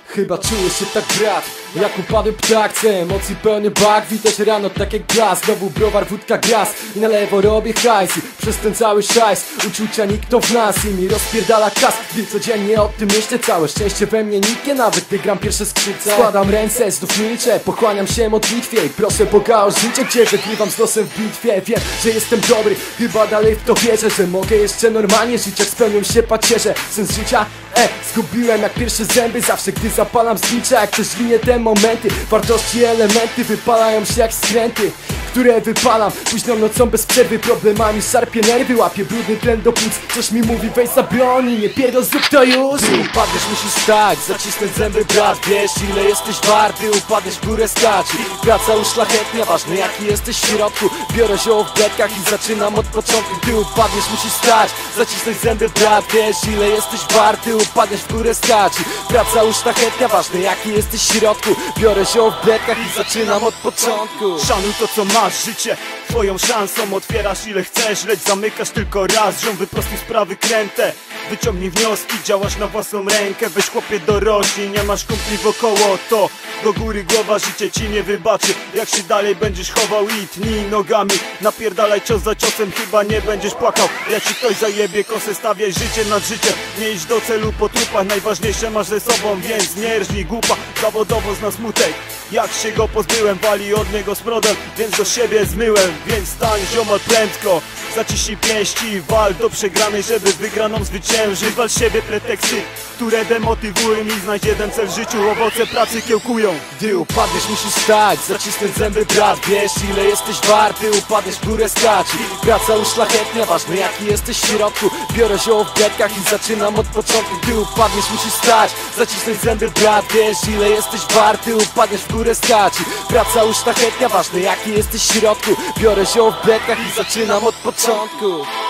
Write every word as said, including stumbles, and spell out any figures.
Chyba czuję się tak brat, jak upadły ptak. Chcę emocji pełny bak, widać rano tak jak glas. Znowu browar, wódka, gaz i na lewo robię hajs. Przez ten cały szajs uczucia nikt to w nas i mi rozpierdala kas. Gdy codziennie o tym myślę, całe szczęście we mnie niknie. Nawet gdy gram pierwsze skrzypce, składam ręce, znów milczę, pochłaniam się modlitwie i proszę Boga o życie, gdzie wygrywam z losem w bitwie. Wiem, że jestem dobry, chyba dalej w to wierzę, że mogę jeszcze normalnie żyć, jak spełnią się pacierze. Sens życia? E, zgubiłem jak pierwsze zęby. Zawsze gdy zapalam znicza, jak ktoś linie te momenty. Wartości, elementy wypalają się jak skręty, które wypalam późną nocą bez przerwy. Problemami szarpie nerwy, łapię brudny tlen do płuc. Coś mi mówi weź za broni, nie pierdol, zrób to już. Ty upadniesz, musisz stać, zacisnąć zęby brat. Wiesz ile jesteś warty, upadniesz w górę skacz. Praca uszlachetnia, ważne jaki jesteś w środku. Biorę zioło w bledkach i zaczynam od początku. Ty upadniesz, musisz stać, zacisnąć zęby brat. Wiesz ile jesteś warty, upadniesz w górę skacz. Praca uszlachetnia, ważne jaki jesteś w środku. Biorę zioło w bledkach i zaczynam od początku. Szanuj to co masz, życie twoją szansą. Otwierasz ile chcesz, lecz zamykasz tylko raz. Ziom, wyprostuj sprawy kręte, wyciągnij wnioski, działasz na własną rękę. Weź chłopie dorośli, nie masz kumpli wokoło. To do góry głowa, życie ci nie wybaczy. Jak się dalej będziesz chował i tnij nogami. Napierdalaj cios za ciosem, chyba nie będziesz płakał. Jak ci ktoś zajebie kosę, stawiaj życie nad życiem. Nie idź do celu po trupach, najważniejsze masz ze sobą, więc nie rżnij głupa. Zawodowo zna smutek, jak się go pozbyłem, wali od niego smrodem, więc do siebie zmyłem. Więc stań ziomal prędko, zaciśnij pięści, wal do przegranej, żeby wygraną zwyciężyć. Wal siebie preteksty, które demotywują i znajdź jeden cel w życiu, owoce pracy kiełkują. Gdy upadniesz, musisz stać, zacisnąć zęby brat. Wiesz ile jesteś warty, upadniesz w górę skacz. Praca uszlachetnia, ważne jaki jesteś w środku. Biorę zioło w bledkach i zaczynam od początku. Gdy upadniesz, musisz stać, zacisnąć zęby brat. Wiesz ile jesteś warty, upadniesz w górę skacz. Praca uszlachetnia, ważne jaki jesteś w środku. Biorę zioło w bledkach i zaczynam od początku.